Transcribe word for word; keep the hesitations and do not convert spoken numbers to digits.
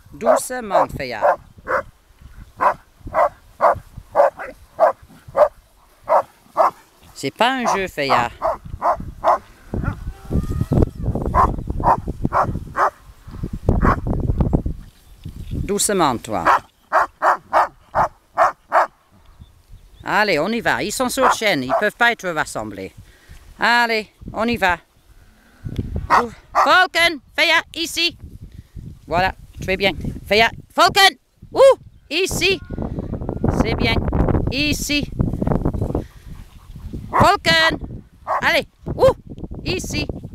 Doucement, Féa. C'est pas un jeu, Féa. Doucement, toi. Allez, on y va. Ils sont sur chaîne. Ils ne peuvent pas être rassemblés. Allez, on y va. Falcon, Féa, ici. Voilà, très bien. Féa, Falcon, ouh, ici. C'est bien. Ici. Falcon, allez, ouh, ici.